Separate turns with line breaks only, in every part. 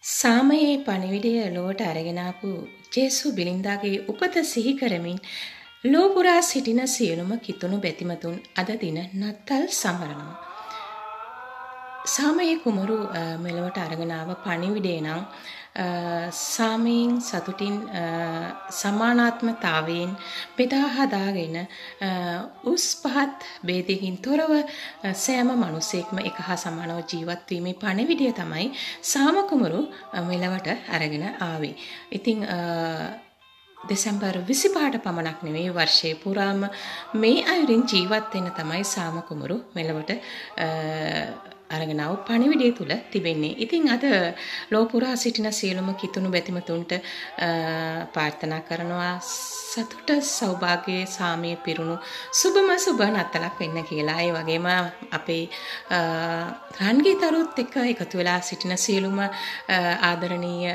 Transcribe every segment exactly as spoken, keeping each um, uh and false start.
සාමයේ පණිවිඩය ලොවට අරගෙන ආපු ජේසු බිලින්දාගේ උපත සිහි කරමින් ලෝ පුරා සිටින සියලුම කිතුණු බැතිමතුන් අද දින නත්තල් සමරනවා. සාමයේ කුමරු මෙලොවට අරගෙන ආව පණිවිඩය නම් සාමයෙන් සතුටින් සමානාත්මතාවයෙන් බෙදා හදාගෙන උස් පහත් ભેදයකින් තොරව සෑම මිනිසෙක්ම එක හා සමානව ජීවත් වීමේ පණිවිඩය තමයි සාම කුමරු මෙලවට අරගෙන ආවේ. ඉතින් දෙසැම්බර් විසිපහට පමණක් නෙවෙයි වර්ෂයේ පුරාම මේ අයුරින් ජීවත් වෙන්න තමයි සාම කුමරු මෙලවට අරගෙන ආව පණිවිඩය තුල තිබෙන්නේ. ඉතින් අද ලෝ පුරා සිටින සියලුම කිතුණු බැතිමතුන්ට ප්‍රාර්ථනා කරනවා සතුට සෞභාග්‍යයේ සාමයේ පිරුණු සුබම සුබ නත්තලක් වෙන්න කියලා. ඒ වගේම අපේ රන්ගීතරුත් එක්ක එකතු වෙලා සිටින සියලුම ආදරණීය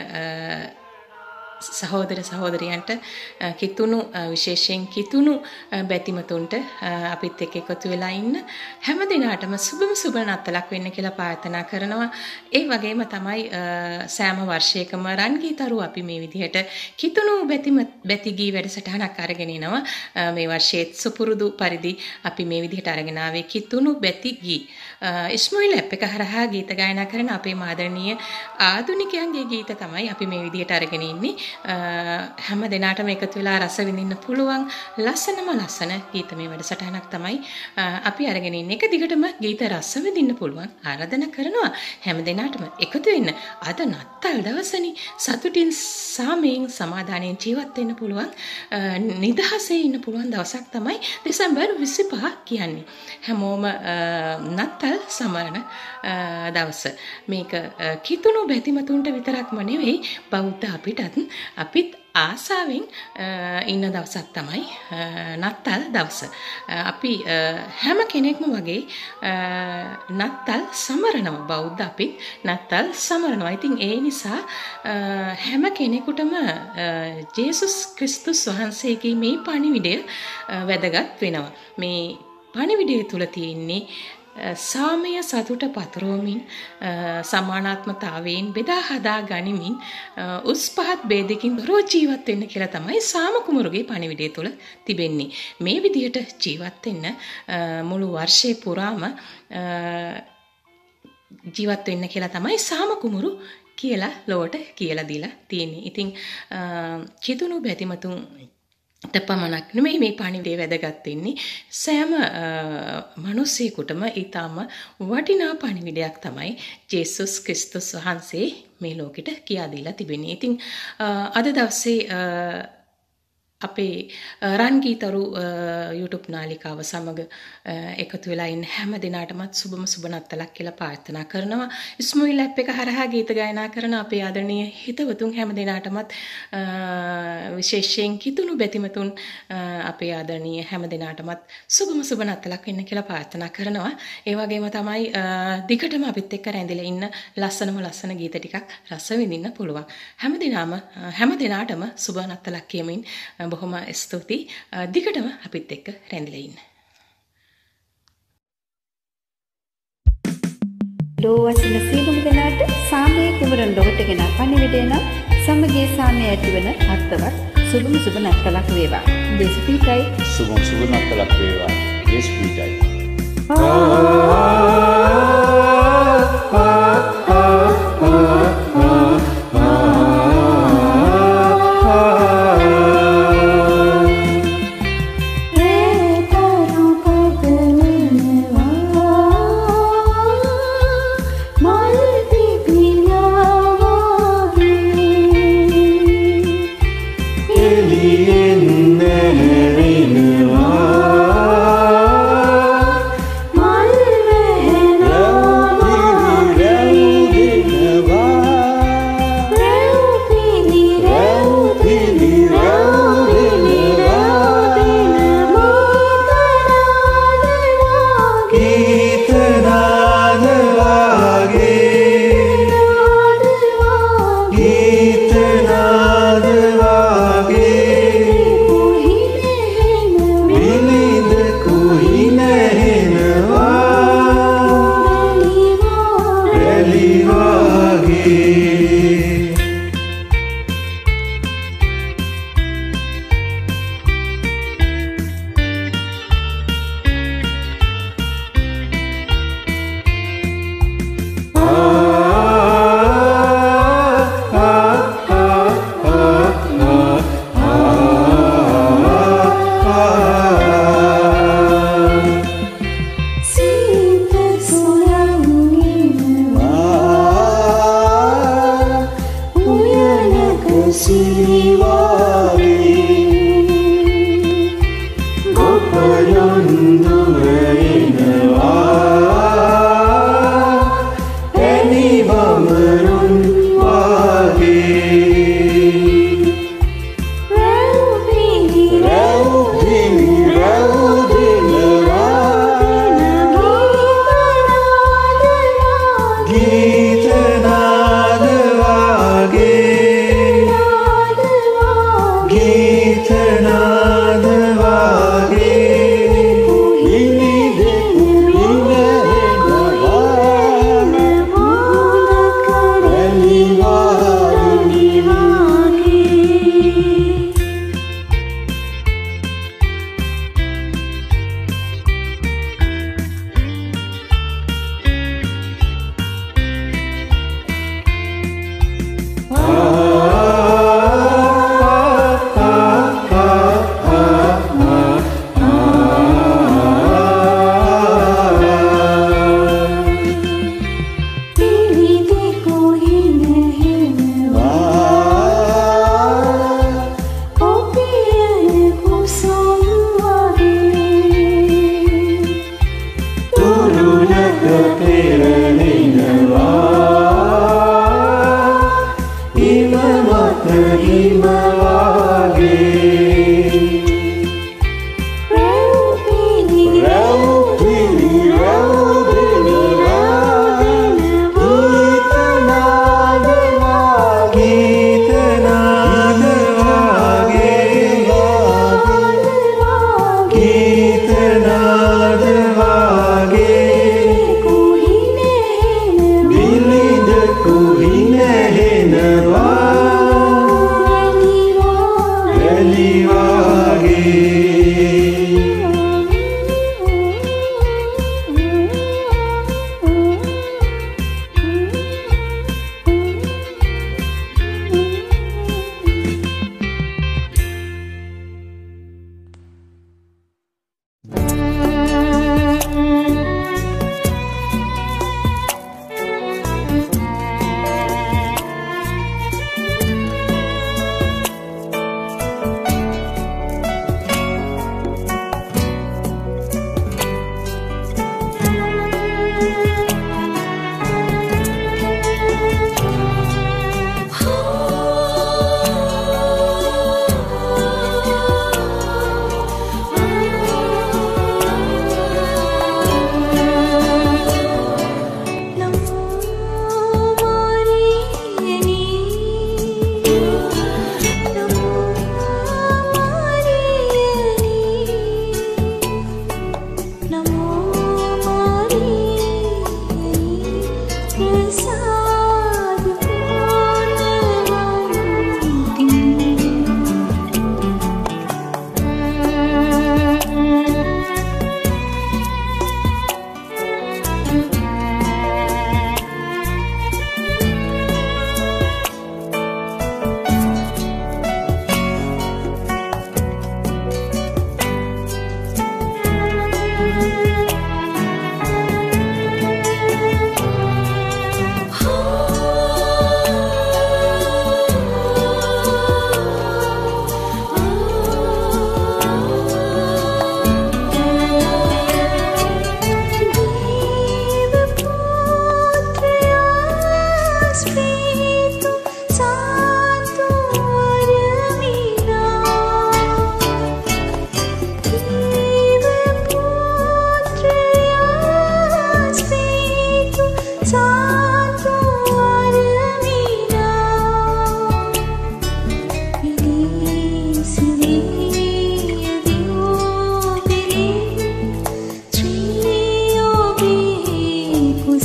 සහෝදර සහෝදරියන්ට කිතුණු විශේෂයෙන් කිතුණු බැතිමතුන්ට අපිත් එක්ක එකතු වෙලා ඉන්න හැම දිනාටම සුබම සුබ නත්තලක් වෙන්න කියලා ප්‍රාර්ථනා කරනවා. ඒ වගේම තමයි සෑම වර්ෂයකම රන්ගීතරු අපි මේ විදිහට කිතුණු බැතිම බැතිගී වැඩසටහනක් අරගෙන එනවා. මේ වර්ෂයේ සුපුරුදු පරිදි අපි මේ විදිහට අරගෙන ආවේ කිතුණු බැතිගී. ඉස්මෝයිල් ඇප් එක හරහා ගීත ගායනා කරන අපේ ආදරණීය ආදුනිකයන්ගේ ගීත තමයි අපි මේ විදිහට අරගෙන ඉන්නේ. හැම දිනාටම එකතු වෙලා රස විඳින්න පුළුවන් ලස්සනම ලස්සන ගීතමය වැඩසටහනක් තමයි අපි අරගෙන ඉන්නේ. එක දිගටම ගීත රස විඳින්න පුළුවන් ආරාධනා කරනවා හැම දිනාටම එකතු වෙන්න. අද නත්තල් දවසනේ සතුටින් සාමයෙන් සමාදානයෙන් ජීවත් වෙන්න පුළුවන් නිදහසේ ඉන්න පුළුවන් දවසක් තමයි දෙසැම්බර් විසිපහ කියන්නේ. හැමෝම නත්තල් සමරන දවස. මේක කිතුණු බැතිමතුන්ට විතරක්ම නෙවෙයි බෞද්ධ අපිටත් අපිත් ආසාවෙන් ඉන්න දවසක් තමයි නත්තල් දවස. අපි හැම කෙනෙක්ම වගේ නත්තල් සමරනවා. බෞද්ධ අපිත් නත්තල් සමරනවා. ඉතින් ඒ නිසා හැම කෙනෙකුටම ජේසුස් ක්‍රිස්තුස් වහන්සේගේ මේ පණිවිඩය වැදගත් වෙනවා. මේ පණිවිඩය තුල තියෙන්නේ සාමය සතුට පතරෝමින් සමානාත්මතාවයෙන් බෙදා හදා ගනිමින් උස් පහත් ભેදකින් තොරව ජීවත් වෙන්න කියලා තමයි සාම කුමරුගේ පණිවිඩය තුල තිබෙන්නේ. මේ විදිහට ජීවත් වෙන්න මුළු වර්ෂේ පුරාම ජීවත් වෙන්න කියලා තමයි සාම කුමරු කියලා ලොවට කියලා දීලා තියෙන්නේ. ඉතින් කිතුණු බැතිමතුන් තපමණක් නෙමෙයි මේ පණිවිඩය වැදගත් වෙන්නේ සෑම මිනිසෙකුටම ඊටම වටිනා පණිවිඩයක් තමයි ජේසුස් ක්‍රිස්තුස් වහන්සේ මේ ලෝකෙට කියා දීලා තිබෙන්නේ. ඉතින් අද දවසේ අපේ රන්ගීතරු YouTube නාලිකාව සමග එකතු වෙලා ඉන්න හැම දිනාටමත් සුබම සුබ නත්තලක් කියලා ප්‍රාර්ථනා කරනවා. ඉස්මෝයිල් ඇප් එක හරහා ගීත ගායනා කරන අපේ ආදරණීය හිතවතුන් හැම දිනාටමත් විශේෂයෙන් කිතුණු බැතිමතුන් අපේ ආදරණීය හැම දිනාටමත් සුබම සුබ නත්තලක් වෙන්න කියලා ප්‍රාර්ථනා කරනවා. ඒ වගේම තමයි දිගටම අපිත් එක්ක රැඳිලා ඉන්න ලස්සනම ලස්සන ගීත ටිකක් රස විඳින්න පුළුවන්. හැම දිනාම හැම දිනාටම සුබ නත්තලක් කියමින් බොහොම ස්තුතියි. දිගටම අපිත් එක්ක රැඳිලා ඉන්න.
ලෝවසින සීලුම දෙනාට සාමයේ කුමරන් ලොවට ගෙන පණිවිඩය නම් සමගිය සාමය ඇතිවන අර්ථවත් සුබම සුබ නත්තලක් වේවා. දේශපීඨයි
සුබම සුබ නත්තලක් වේවා. දේශපීඨයි.
Mother,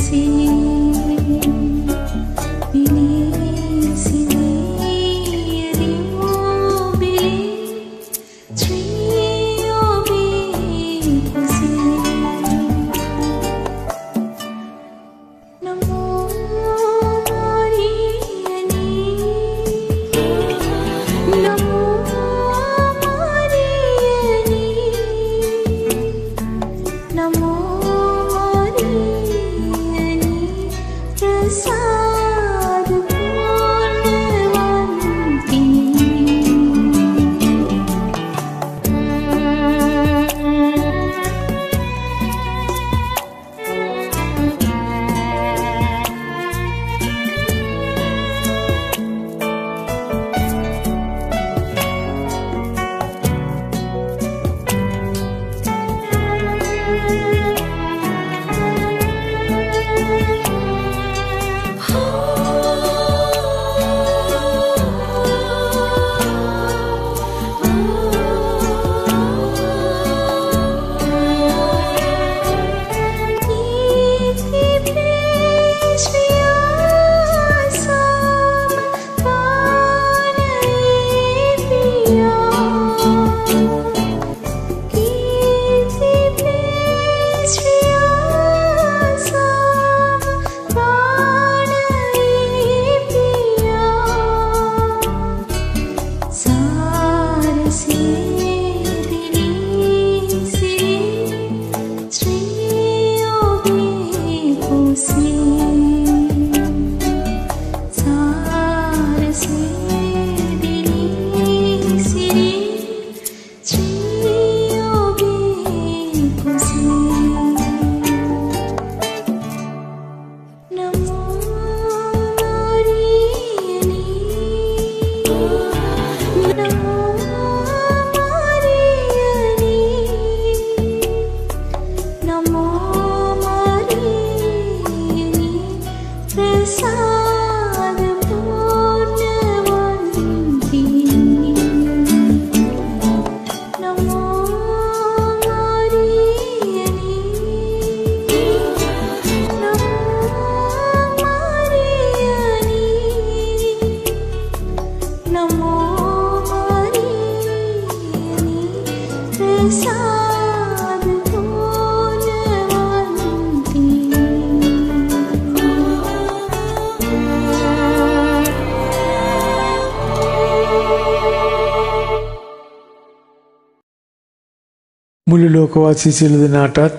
මුළු ලෝකවාසී සියලු දෙනාටත්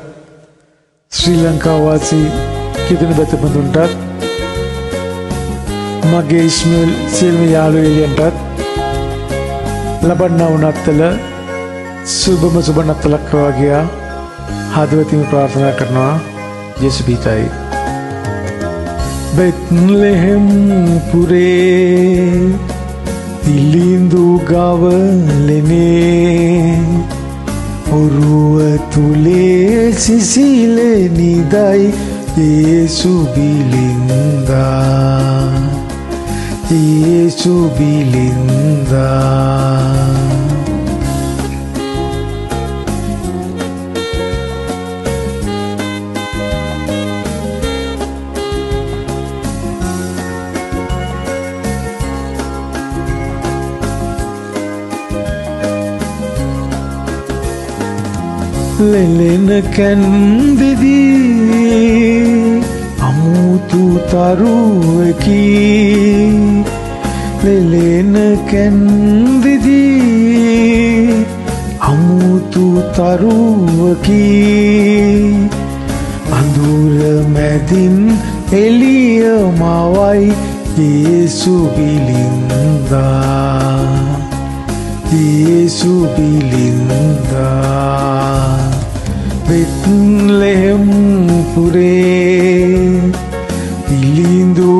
ශ්‍රී ලංකාවාසී කිතුණු බැතිමතුන්ටත් මගේ ඉස්මේල් සියලුම යාළුවෝ එළියන්ටත් ලබන්නා වූ නත්තල සුබම සුබ නත්තලක් වගේ හදවතින්ම ප්‍රාර්ථනා කරනවා යේසු බීතයි බෙත්ලෙහෙම් පුරේ තිලිඳු ගවලනේ ඔරුව තුලේ සිසිලේ නිදයි යේසු බිලින්දා යේසු බිලින්දා ලෙලෙන කැන්දෙදී අමුතු තරුවකි ලෙලෙන කැන්දෙදී අමුතු තරුවකි අඳුර මැදින් එළිය මවයි යේසු බිලින්දා යේසු බිලින්දා බෙත්ලෙහෙම් පුරේ තිලිඳු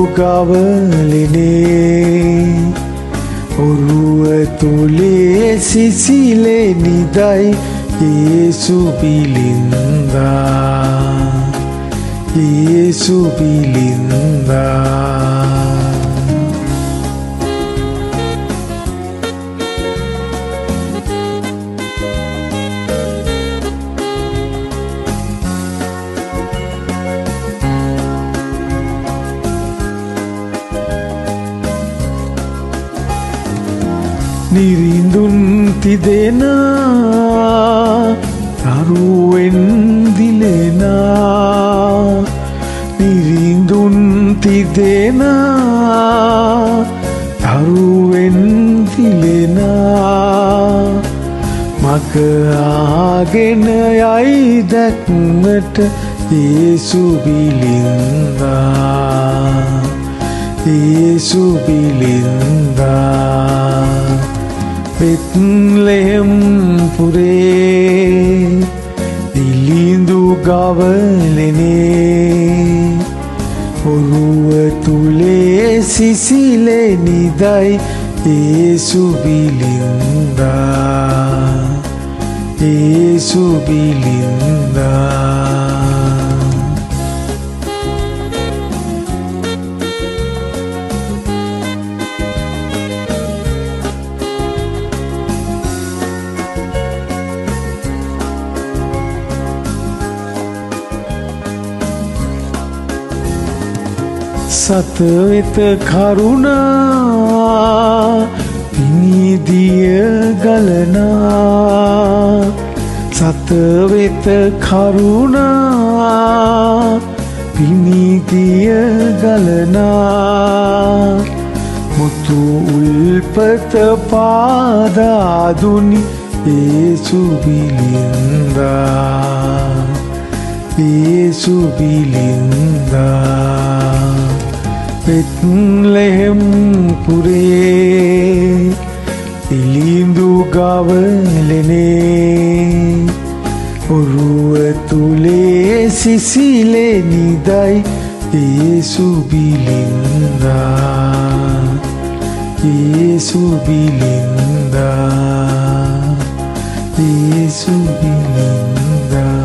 ගවලනේ ඔරුව තුලේ සිසිලේ නිදයි යේසු බිලින්දා යේසු බිලින්දා නිරිඳුන් තිදෙනා තරුවෙන් දිලෙනා නිරිඳුන් තිදෙනා තරුවෙන් දිලෙනා මග ආගෙන යයි දැක්මට යේසු බිලින්දා යේසු බිලින්දා බෙත්ලෙහෙම් පුරේ දිලිඳු ගවලනේ ඔරුව තුලේ සිසිලේ නිදයි යේසු බිලින්දා යේසු බිලින්දා සතවෙත කරුණා පිනිදිය ගලනා සතවෙත කරුණා පිනිදිය ගලනා මුතු උල්පත පාදාදුනි යේසු බිලින්දා යේසු බිලින්දා බෙත්ලෙහෙම් පුරේ දිලිඳු ගවලනේ ඔරුව තුලේ සිසිලේ නිදයි යේසු බිලින්දා යේසු බිලින්දා යේසු බිලින්දා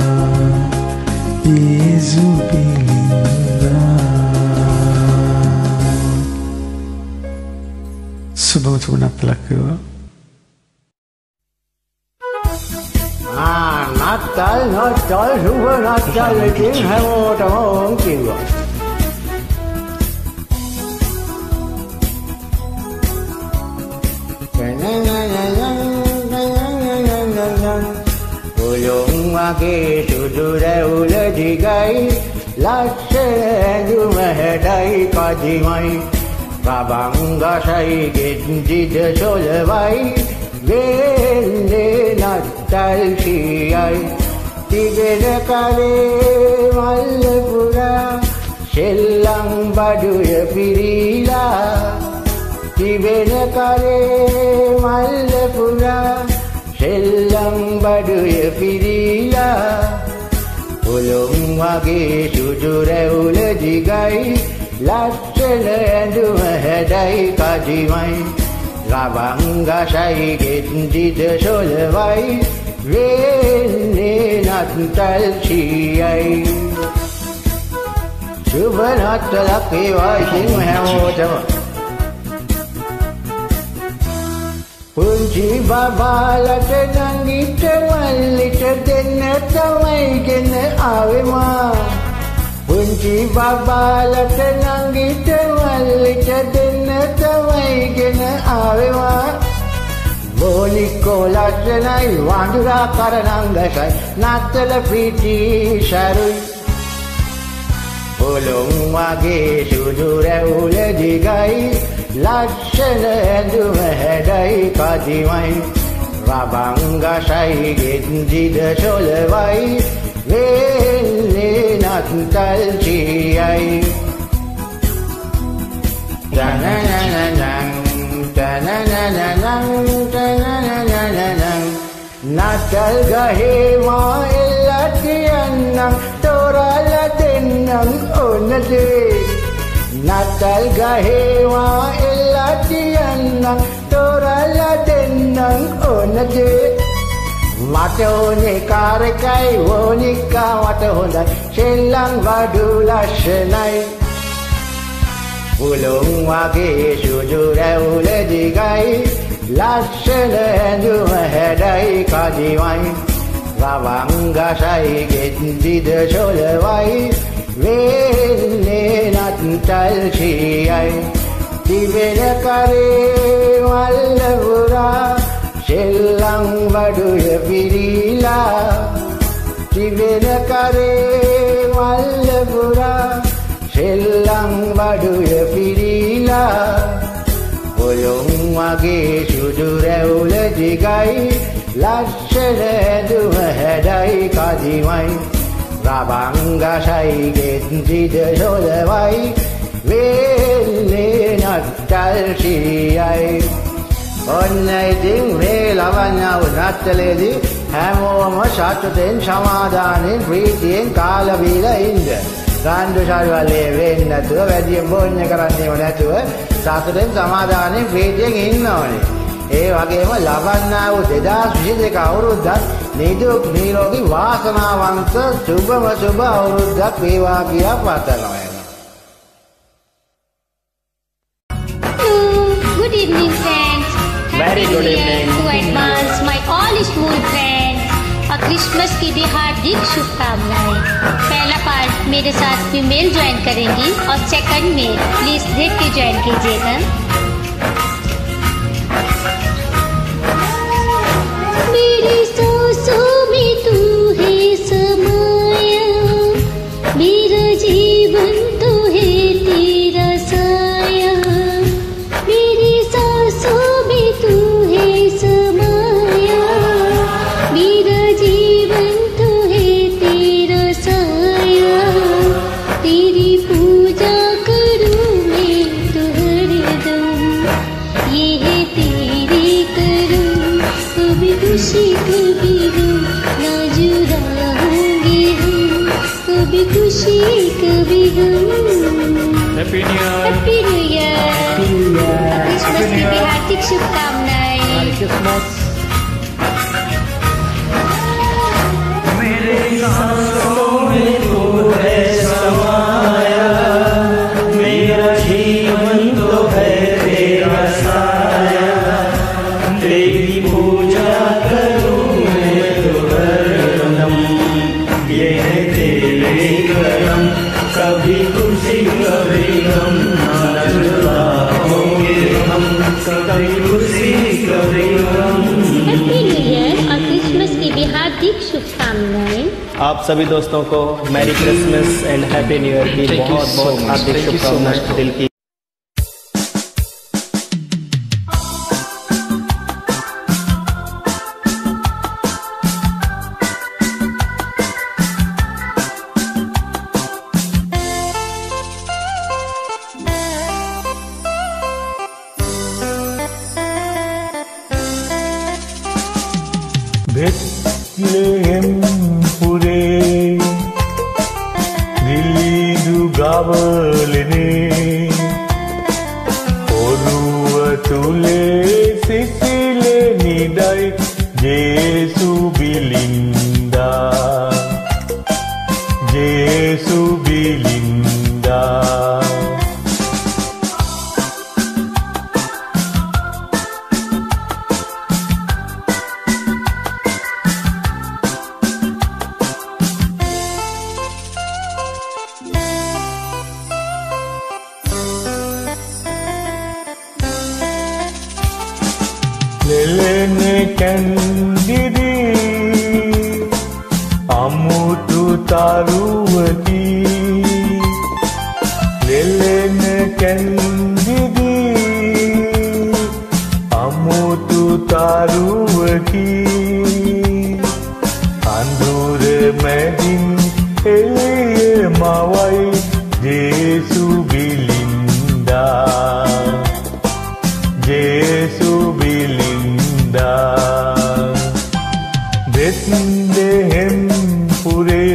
යේසු බිලින්දා සුබම සුබනක් ලක්වේවා
ආ නත්තල් නත්තල් සුබ නත්තල් ඉතින් හැමෝටම ඕන් කිව්වා ඔයොන් වගේ සුදු රැවුල දිගයි ලස්සන ඇඳුම හැඩයි කදිමයි රබංගසයි ගෙන්දිද සොලවයි වෙන්නේ නත්තල් සියයි තිබෙන කලේ මල්ල පුරා සෙල්ලම් බඩුය පිරීලා තිබෙන කලේ මල්ල පුරා සෙල්ලම් බඩුය පිරීලා ඔලොම් වගේ සුදු රැවුල දිගයි ලස්සන ඇඳුම හැඩයි කදිමයි රබංගසයි ගෙන්දිද සොලවයි වෙන්නේ නත්තල් සියයි සුබ නත්තලක් වේවා ඉතින් හැමෝටම පුංචි බබාලට නංගිට මල්ලිට දෙන්න තමයි ගෙන ආවේ මා පුංචි බබාලට නංගිට මල්ලිට දෙන්න තමයි ගෙන ආවේ මා බෝනිකෝ ලස්සනයි වඳුරා කරනංගසයි නත්තල ප්‍රීති සරුයි ඔලොම් වගේ සුදු රැවුල දිගයි ලස්සන ඇඳුම හැඩයි කදිමයි රබංගසයි ගෙන්දිද සොලවයි වෙන්නේ නත්තල් සියයි තනනනනං තනනනනං තනනනනං නත්තල් ගහේ මා එල්ලට යන්නම් තෝරලා දෙන්නම් ඕනදේ නත්තල් ගහේ මා එල්ලට යන්නම් තෝරලා දෙන්නම් ඕනදේ මට ඕනේ කාර් එකයි ඕනිකා මට හොඳයි සෙල්ලම් වඩු ලස්සනයි උලුම් වගේ සුදු රැවුල දිගයි ලස්සන ඇඳුම හැඩයි කදිමයි රවංගසයි ගෙන්දිද සොලවයි වෙන්නේ නත්තල් සියයි තිබෙන කරේ වල්ල පුරා සෙල්ලම් වඩුය පිරීලා තිබෙන කරේ වල්ල පුරා සෙල්ලම් වඩුය පිරීලා පොළොන් වගේ සුදු රැවුල දිගයි ලස්සන ඇඳුම හැඩයි කදිමයි රබංගසයි ගෙන්සිද සොලවයි වේල්ලේ නත්තල් සිරියයි ඔන්න ඉතින් මේ ලවන්නා නත්තලේදී හැමෝම සතුටෙන් සමාදානෙන් ප්‍රීතියෙන් කාලා බීලා ඉන්න ගාන්ධ ශාල්වලේ වෙන්නේ නැතුව වැඩියෙන් බොන්න කරන්නේම නැතුව සතුටෙන් සමාදානෙන් ප්‍රීතියෙන් ඉන්න ඕනේ. ඒ වගේම ලබන්නා වූ දෙදාස් විසිදෙක අවුරුද්දක් නිදුක් නිරෝගී වාසනාවන්ත සුබම සුබ අවුරුද්දක් වේවා කියා පතනවා.
Good evening, friends.
Very good evening
to advance my all school friends. और क्रिसमस की भी हार्दिक शुभकामनाएं। पहला पार्ट मेरे साथ फीमेल ज्वाइन करेंगी और सेकंड में प्लीज देख के ज्वाइन कीजिएगा। मेरी सांसों में तू है समाया, मेरा जीवन तो है तेरा साया। मेरी सांसों में तू है समाया, मेरा जीवन तो है तेरा साया। तेरी पूजा करूं मैं तो हरदम, ये है तेरी करम। कभी खुशी कभी गम ना जुदा होंगे हम, कभी खुशी कभी गम।
Happy new year.
Happy new year. Christmas की भी हार्दिक शुभकामनाएं।
क्रिसमस
मेरे सांसों में तू है समाया, मेरा जीवन तो है तेरा साया। तेरी पूजा करूं मैं तो हरदम, ये है तेरे करम। कभी खुशी कभी गम ना जुदा होंगे हम, कभी खुशी कभी गम।
हैप्पी न्यू ईयर और क्रिसमस की भी हार्दिक शुभकामनाएं।
आप सभी दोस्तों को merry Christmas and happy new year की बहुत बहुत हार्दिक शुभकामनाएं दिल की।
Bethlehem pure Dilidu gawalene Oruwa tule sisile nidai Jesu bilinda Jesu bilinda Lelene candidi amutu taruwaki Lelene candidi amutu taruwaki Andure medin eliye mawai Jesu bilinda Jesu bilinda Bethlehem pure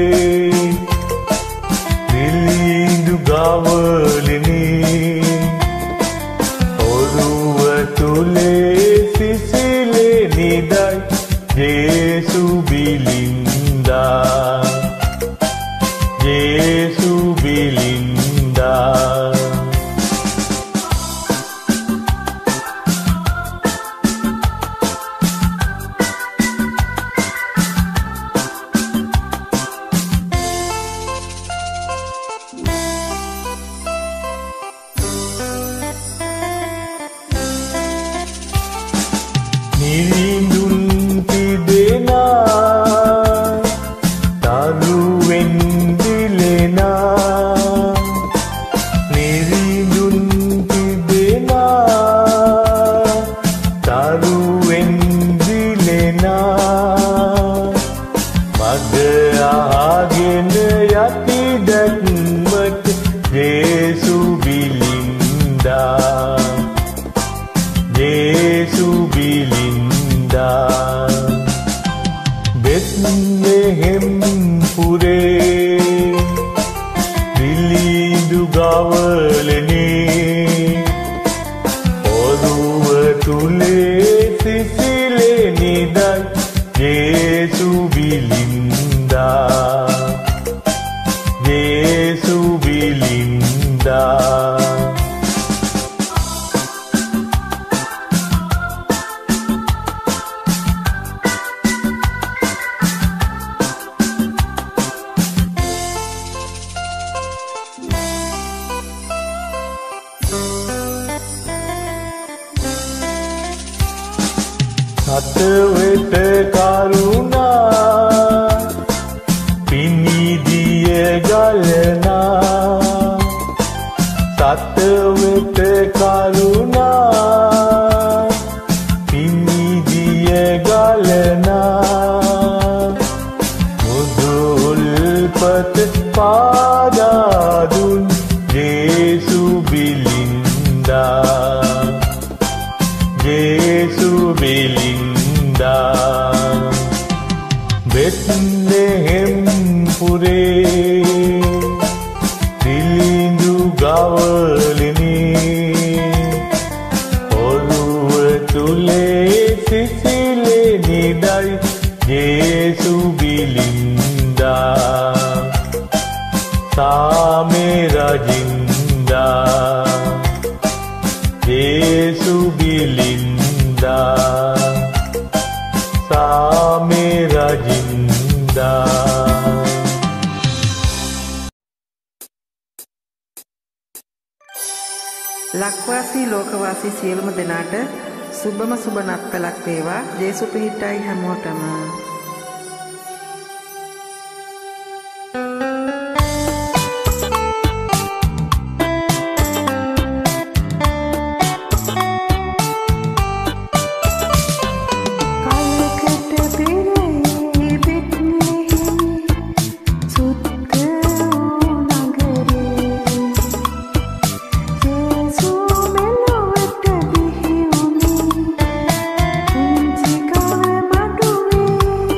Dilindu gawalini Oruwa tule sisile nidai Jesu bilinda Jesu bilinda
ගවලනේ ඔරුව තුලේ සිසිලේ නිදයි ජේසු බිලින්දා ජේසු බිලින්දා සතවෙත කරුණා පිනිදිය ගලනා සතවෙත කරුණා පිනිදිය ගලනා මුදුල්පත පාදාදුන් ජේසු බිලින්දා ජේසු බිලින්දා බෙත්ලෙහෙම් පුරේ දිලිඳු ගවලනේ ඔරුව තුලේ සිසිලේ නිදයි ජේසු බිලින්දා සාමේ රජින්දා ජේසු බිලින්දා සාමේ රජින්දා
ලක්වාසී ලෝකවාසී සියලුම දෙනාට සුබම සුබ නත්තලක් වේවා. ජේසු පිහිටයි හැමෝටම.
Thank you.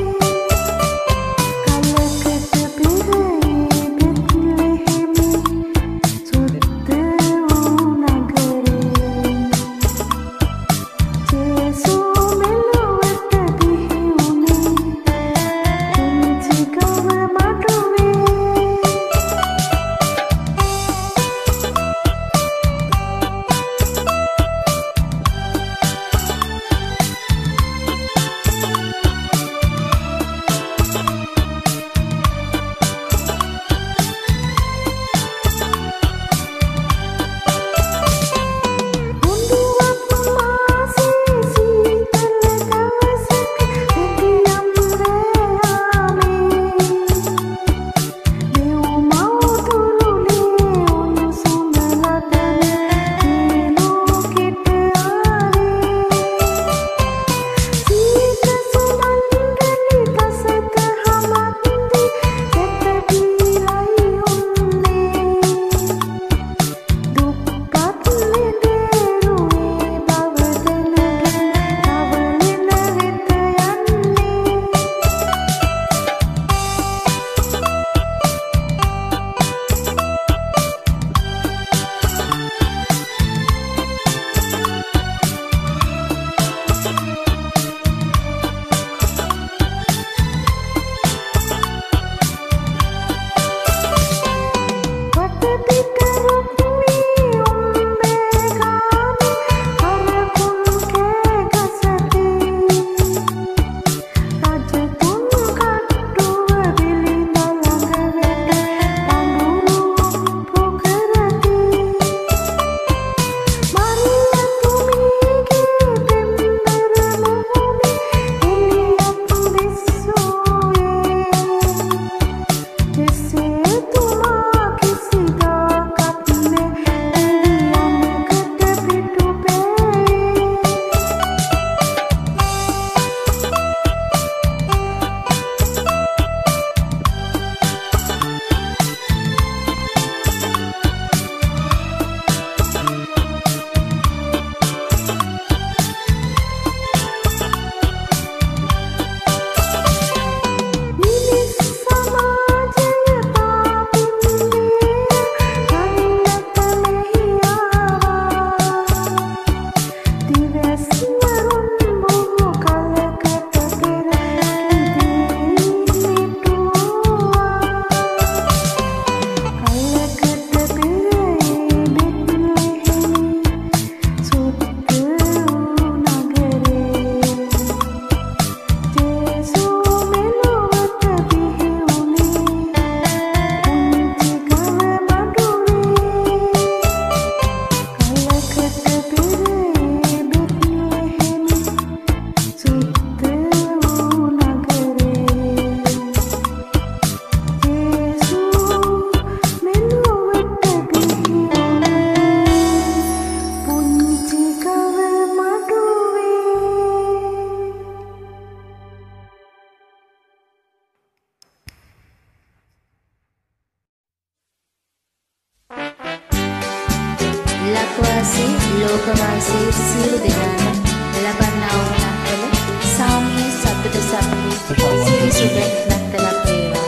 අත්ලක්වාසී ලෝකවාසී සියලු දෙනාම ලබන්නා වූ නත්තල සාමයේ සතුට සමගි සිරි සුබ නත්තලක් වේවා.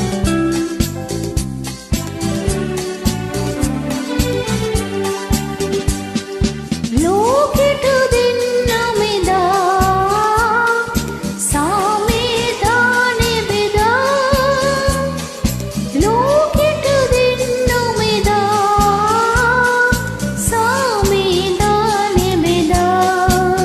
ලෝකෙට දෙන්න මෙදා සාමේ දානෙ බෙදා ලෝකෙට දෙන්න මෙදා සාමේ දානෙ බෙදා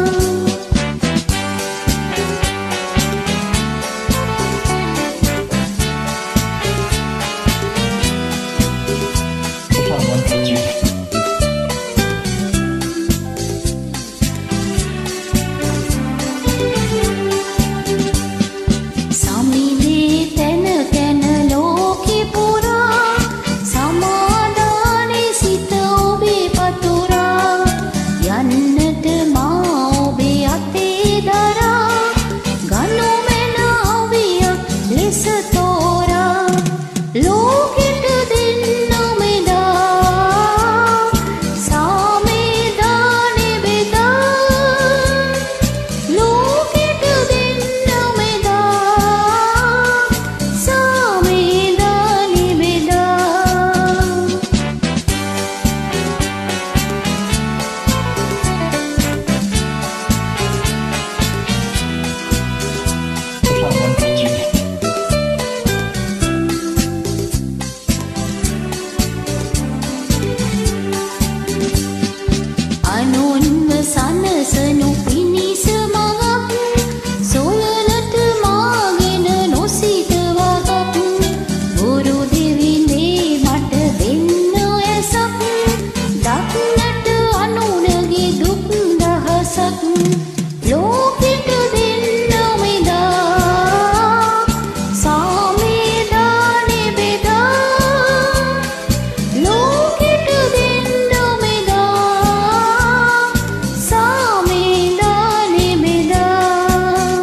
සමිඳේ තැන තැන ලෝකෙ පුරා සමාදානෙ සිත ඔබේ පතුරා යන්නට මා ඔබේ අතේ දරා ගනු මැන අවියක් ලෙස තෝරා ලෝකෙට දෙන්න මෙදා සාමේ දානෙ බෙදා ලෝකෙට දෙන්න මෙදා සාමේ දානෙ බෙදා අනුන්ව සනසනු පිණිස මගක් සොයනට මාගෙන නොසිත වගක් ගුරු දෙවිඳේ මට දෙන්න ඇසක් දක්නට අනුනගේ දුක් දහසක් ලෝකෙට දෙන්න මෙදා සාමේ දානෙ බෙදා ලෝකෙට දෙන්න මෙදා සාමේ දානෙ බෙදා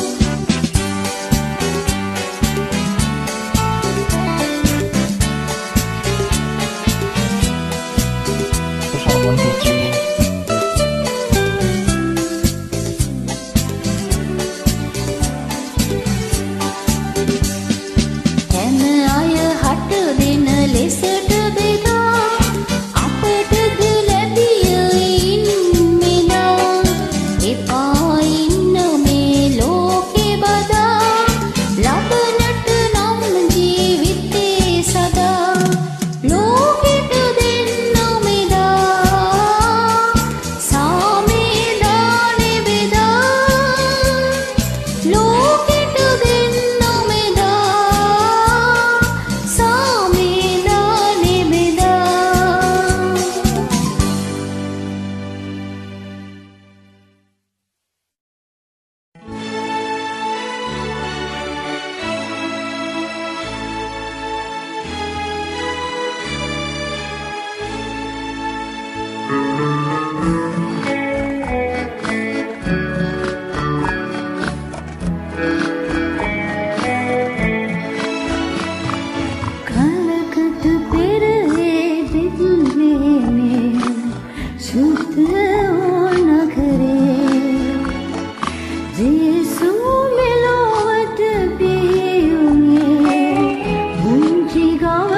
හැම අය හට දෙන ලෙසට බෙදා අපටද ලැබිය ඉන්නෙදා එපා ඉන්න මේ ලෝකෙ බදා ලබනට නම් ජීවිතේ සදා ලෝකෙට දෙන්න මෙදා සාමේ දානෙ බෙදා ලෝකෙට දෙන්න මෙදා සාමේ දානෙ බෙදා කලකට පෙර ඒ බෙදුවේනේ සුත නගරේ ජේසු මෙලොවට පියුනේ මුංචි ගව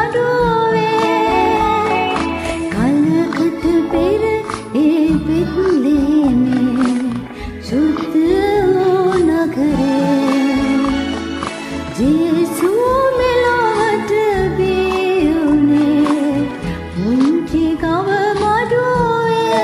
මඩුවේ කලකට පෙර ඒ බෙදුවේනේ සුත නගරේ ජේසු මෙලොවට පියුනේ මුංචි ගව මඩුවේ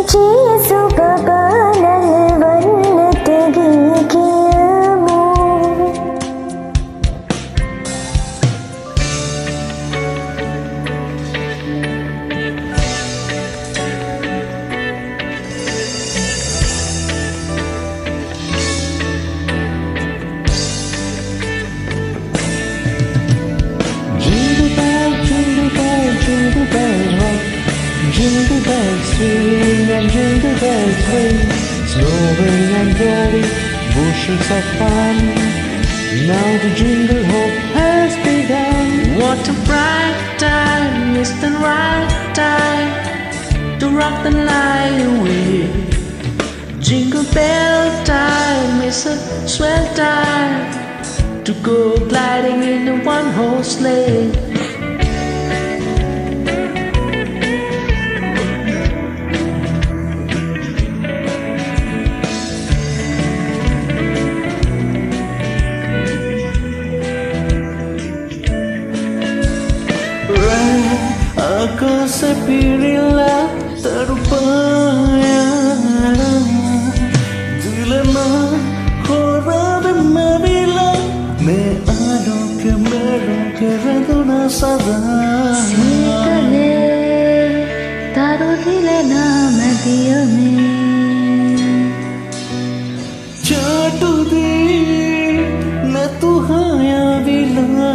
Jingle bells swing and jingle bells ring, snowing and rolling bushels of fun. Now the jingle hop has begun.
What a bright time, it's the right time to rock the night away. Jingle bell time, it's a swell time to go gliding in a one-horse sleigh.
Sepirilah terbayang dilema hora dan merilah me ado ke mero ke redona sada
sikale taro dilena madiyame
chatu di na tuhaya bila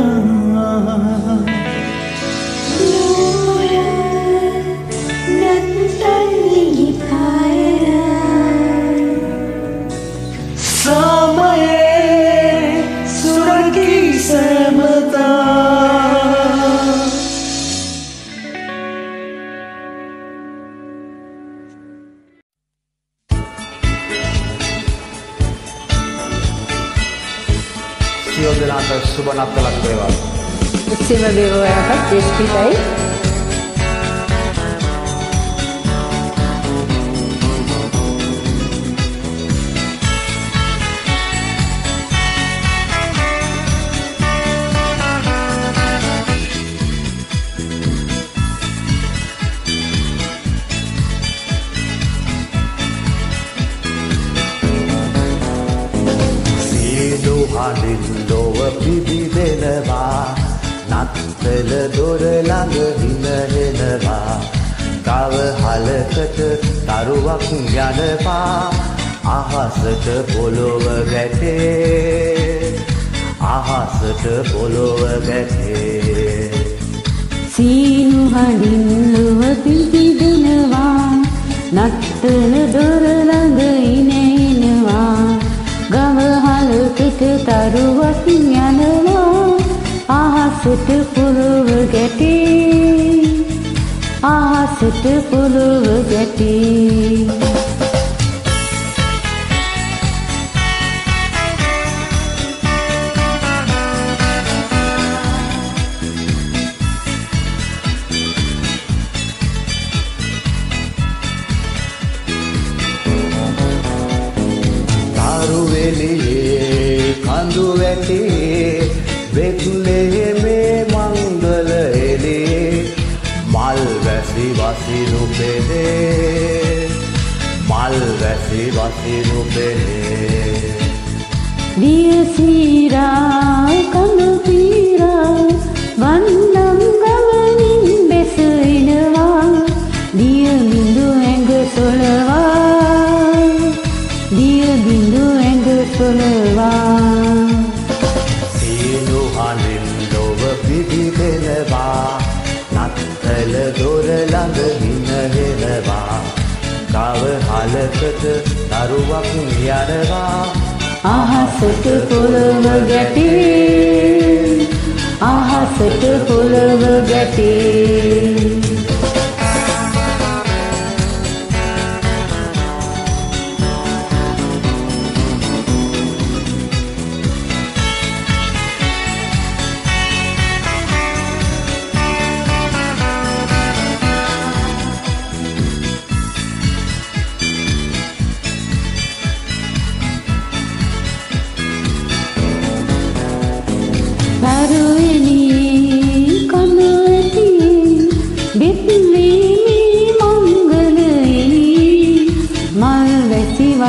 සියලු දෙනාට සුබ නත්තලක් වේවා.
එසේම වේවා ජේස්පීටයි.
හඬින්ලොව පිබිදෙනවා නත්තල දොර ළඟ හිනහෙනවා ගව හලකට තරුවක් යනවා අහසට පොළොව ගැටේ අහසට පොළොව ගැටේ
සීනු හඬින්ලොව පිබිදෙනවා නත්තල දොර ළඟ හිනහෙනවා ගව හලකට තරුවක් යනවා අහසට පොළොව ගැටේ අහසට පොළොව ගැටේ
කඳු වැටේ වෙත්ලේ මේ මංගල එලේ මල් වැසි වසිනු පෙනේ මල් වැසි වසිනු පෙනේ
දියසීරා කඳු පීරා වන්නම් ගමනින් බැසෙනවා දිය බිඳු ඇඟ සොලවා දිය බිඳු ඇඟ සොලවා
සීනු හඬින් ලොව පිබිදෙනවා නත්තල දොර ළඟ හිනහෙනවා ගව හලකට තරුවක් යනවා
අහසට පොළොව ගැටේ අහසට පොළොව ගැටේ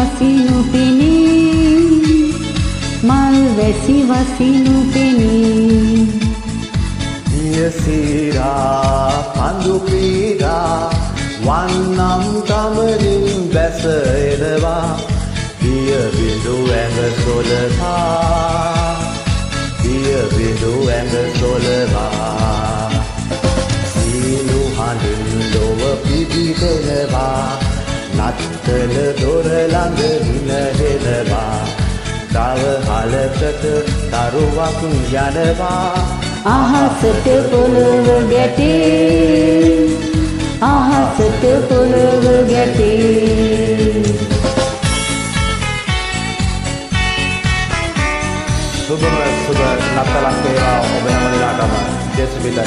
වසිනු පෙනේ මල් වැසි වසිනු පෙනේ
දිය සීරා කඳු පීරා වන්නම් කමරින් බැස එනවා දිය බිඳු ඇඟ සොලවා දිය බිඳු ඇඟ සොලවා සීනු හඬින් ලොව පිබිදෙනවා නත්තල දොර ළඟ විනහෙනවා තව හලකට තරුවක් යනවා
අහසට පොළව ගැටේ අහසට පොළව ගැටේ
සුබම සුබ නත්තලක් වේවා ඔබ හැම දිනකටම ජේසුස්විතයි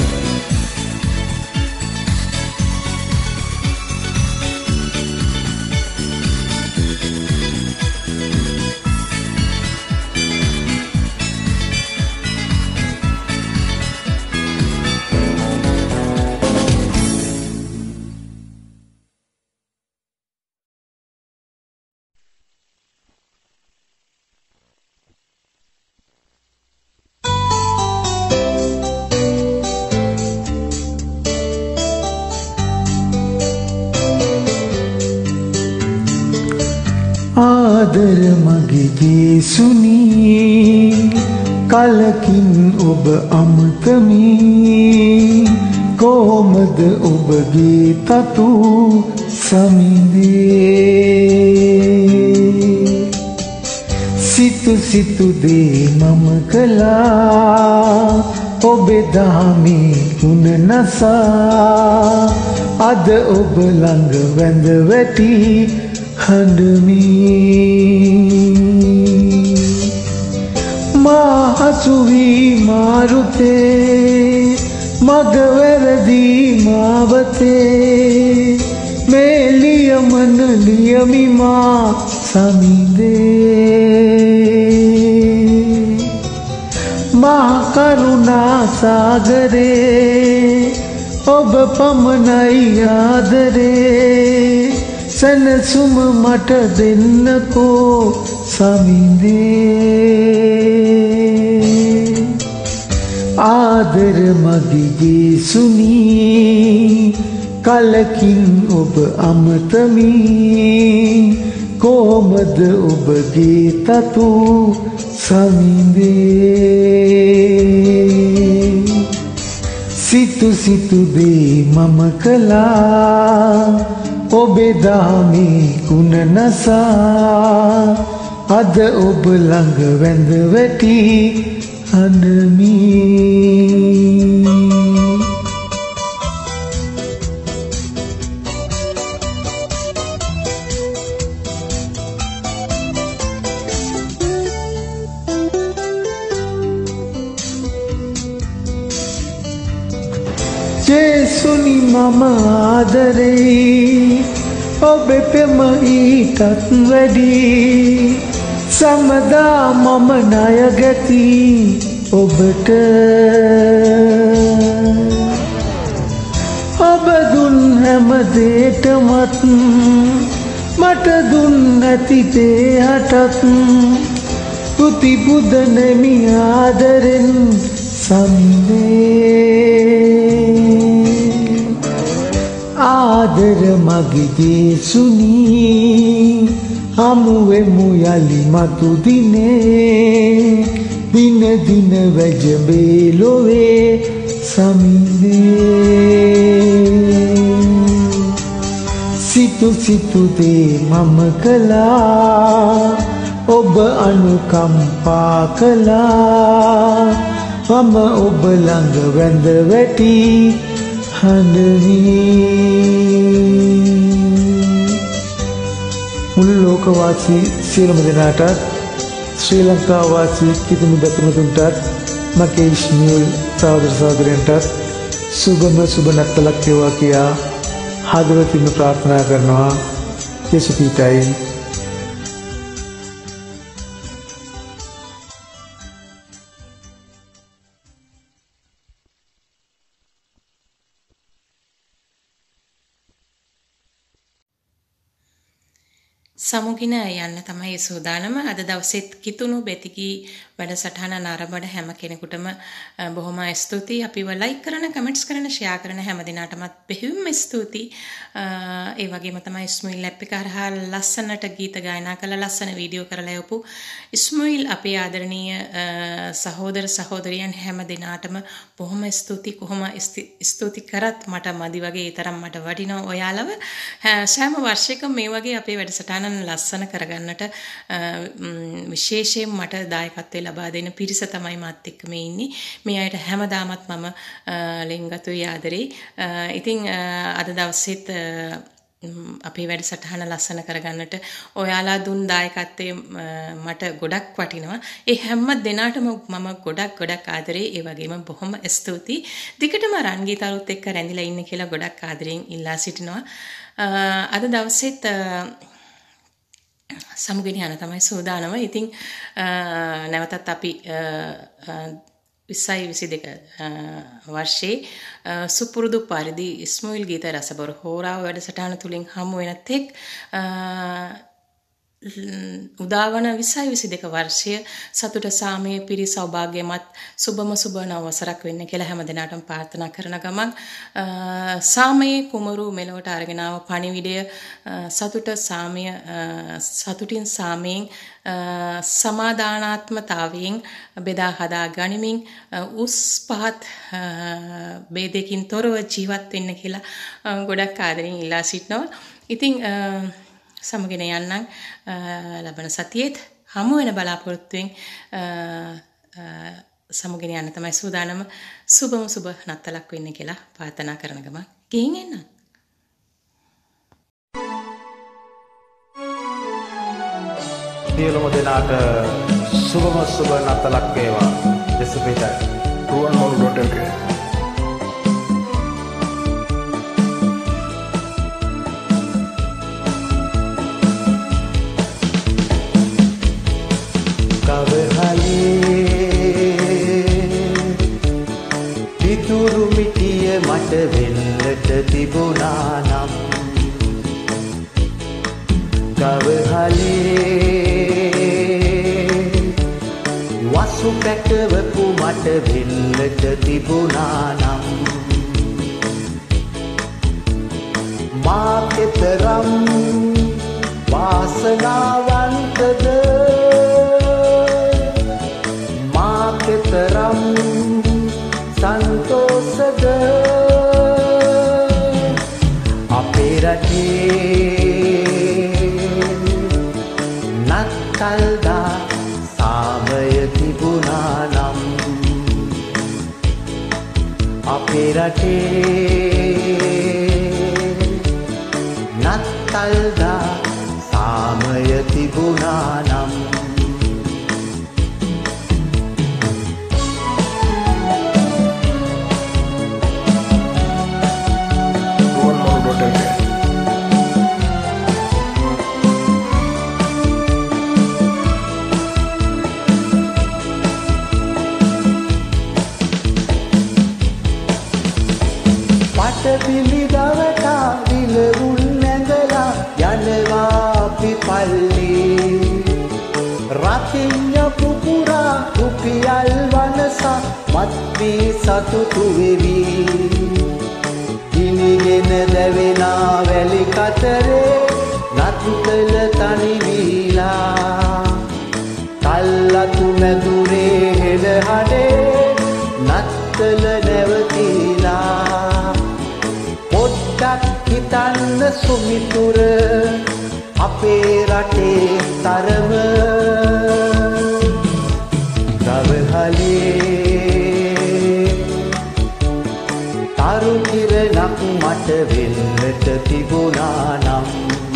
ආදර මගේ ජේසුනී කලකින් ඔබ අමතමි කොහොමද ඔබගේ තතු සමිඳේ සිතු සිතු දේ මම කළා ඔබේ දහමේ ගුණ නසා අද ඔබ ළඟ වැඳ වැටි හඬමි මා හසුවී මාරුතේ මග වැරදී මාවතේ මේ ලියමන ලියමි මා සමිඳේ මා කරුණා සාගරේ ඔබ පමණයි ආදරේ සනසුම මට දෙන්නකෝ සමිඳේ ආදර මගේ ජේසුනී කලකින් ඔබ අමතමි කොහොමද ඔබගේ තතු සමිඳේ සිතු සිතු දේ මම කළා ඔබේ දහමේ ගුණ නසා අද ඔබ ළඟ වැඳ වැටි හඬමි ජේසුනි මම ආදරෙයි ඔබේ පෙම ඊටත් වැඩි සමදා මම ණය ගැති ඔබට ඔබ දුන් හැම දේටමත් මට දුන් නැති දේ හටත් තුති පුදනෙමි ආදරෙන් සම්දේ ආදර මගේ ජේසුනී හමුවෙමු යලි මතු දිනේ දින දින වැජඹේ ලොවේ සමිඳේ සිතු සිතු දේ මම කළා ඔබ අනුකම්පා කළා මම ඔබ ළඟ වැඳ වැටි හඬමි මුළු ලෝකවාසී සියලුම දෙනාටත් ශ්‍රී ලංකා වාසී කිතුණු බැතිමතුන්ටත් මගේ ඉස්මියුල් සහෝදර සහෝදරයන්ටත් සුබම සුබ නත්තලක් වේවා කියා හදවතින්ම ප්‍රාර්ථනා කරනවා යේසු පීඨයි
සමුගින යන්න තමයි සූදානම. අද දවසෙත් කිතුණු බෙතිකී වැඩසටහන නරඹන හැම කෙනෙකුටම බොහොම ස්තුතියි. අපිව ලයික් කරන, කමෙන්ට්ස් කරන, ෂෙයා කරන හැම දිනාටමත් බෙහෙවින්ම ස්තුතියි. ඒ වගේම තමයි ඉස්මුයිල් ඇප් එක හරහා ලස්සනට ගීත ගායනා කරලා ලස්සන වීඩියෝ කරලා යවපු ඉස්මුයිල් අපේ ආදරණීය සහෝදර සහෝදරියන් හැම දිනාටම බොහොම ස්තුතියි. කොහොම ස්තුති කරත් මට මදි වගේ ඒ තරම් මට වටිනවා ඔයාලව. සෑම වර්ෂයකම මේ වගේ අපේ වැඩසටහන ලස්සන කරගන්නට විශේෂයෙන් මට දායකත්වය ලබා දෙන පිරිස තමයි මාත් එක්ක මේ ඉන්නේ. මේ අයට හැමදාමත් මම ලෙන්ගතුයි ආදරේ. ඉතින් අද දවසෙත් අපේ වැඩසටහන ලස්සන කරගන්නට ඔයාලා දුන් දායකත්වය මට ගොඩක් වටිනවා. ඒ හැම දිනාටම මම ගොඩක් ගොඩක් ආදරේ. ඒ වගේම බොහොම ස්තුතියි. දිගටම රන්ගීතරුත් එක්ක රැඳිලා ඉන්න කියලා ගොඩක් ආදරෙන් ඉල්ලා සිටිනවා. අද දවසෙත් සමුගෙන යන තමයි සූදානම. ඉතින් නැවතත් අපි විස්සයි විසි දෙක වර්ෂයේ සුපුරුදු පරිදි ඉස්මුයිල් ගීත රසබර හෝරාව වැඩසටහන තුලින් හමු වෙන තෙක් උදාවන විස්සයි විසි දෙක වර්ෂය සතුට සාමයේ පිරි සෞභාග්‍යමත් සුබම සුබ නව වසරක් වෙන්න කියලා හැම දිනාටම ප්‍රාර්ථනා කරන ගමන් සාමයේ කුමරු මෙලොවට අරගෙන ආව පණිවිඩය සතුට සාමය සතුටින් සාමයෙන් සමාදානාත්මතාවයෙන් බෙදා හදා ගනිමින් උස් පහත් ભેදකින් තොරව ජීවත් වෙන්න කියලා ගොඩක් ආදරෙන් ඉල්ලා සිටිනවා. ඉතින් සමුගෙන යන්නම් ලබන සතියේත් හමු වෙන බලාපොරොත්තුෙන් සමුගෙන යන්න තමයි සූදානම. සුබම සුබ නත්තලක් වෙන්න කියලා ප්‍රාර්ථනා කරන ගමන් ගෙයින් එන්න.
සියලුම දෙනාට සුබම සුබ නත්තලක් වේවා. දෙසපිටයි රුවන්මලු.lk
පිතුරු මිටිය මට වෙන්නට තිබුණා නම් ගවහලේ වසු පැටවපු මට වෙන්නට තිබුණා නම් මා කෙතරම් වාසනාවන්තද මා කෙතරම් සන්තෝෂද අපේ රටේ නත්තල්දා සාමය තිබුණා නම් අපේ රටේ නත්තල්දා සාමය තිබුණා නම් පිළිදවටා විලවුන් නැඳලා යනවා අපි පල්ලි රතිඤ්ඤ පුපුරා රුපියල් වනසා මත්වී සතුටු වෙවි ගිනිගෙන දැවෙනා වැලි කතරේ නත්තල තනි වීලා කල්ලතු මැදුරේ හෙළ හඩේ නත්තල නැවතිලා පොඩ්ඩක් හිතන්න සුමිතුර අපේ රටේ තරම ගවහලේ තරු කිරණක් මට වෙන්නට තිබුණා නම්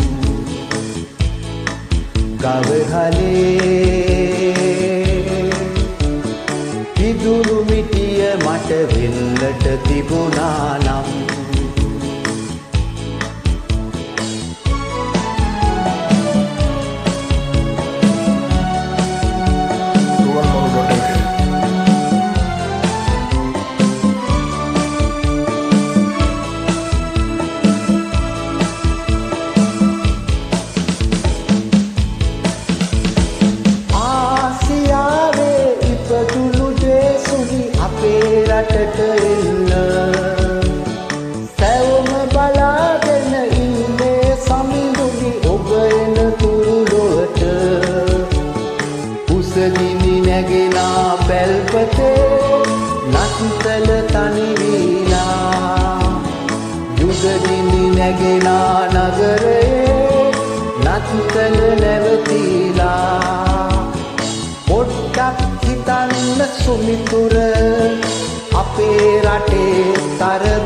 ගවහලේ පිදුරු මිටිය මට වෙන්නට තිබුණා නම් නත්තල නැවතිලා පොඩ්ඩක් හිතන්න සුමිතුර අපේ රටේ තරම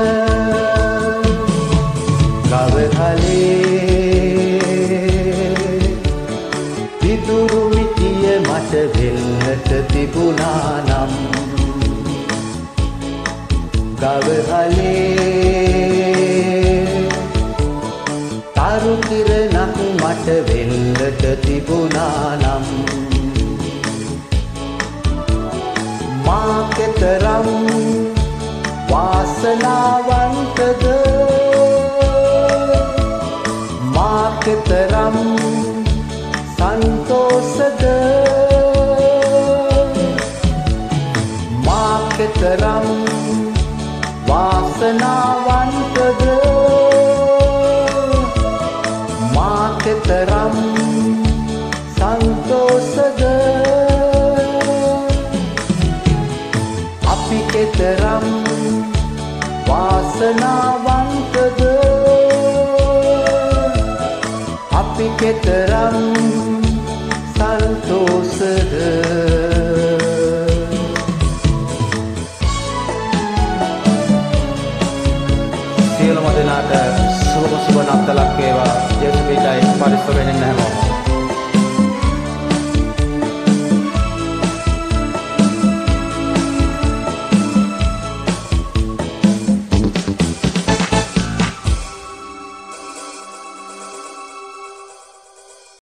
ගවහලේ පිදුරු මිටිය මට වෙන්නට තිබුණා නම් ගවහලේ තරු කිරණක් මට වෙන්නට තිබුණා නම් මා කෙතරම් වාසනාවන්තද මා කෙතරම් සන්තෝෂද මා කෙතරම් වාසනාවන්තද මා කෙතරම් සන්තෝෂද අපි කෙතරම් වාසනාවන්තද අපි කෙතරම් සන්තෝෂද සියලුම දෙනාට සුබ සුබ නත්තලක් වේවා. යේසුස් පිටයි පරිස්සමෙන් ඉන්න හැමෝම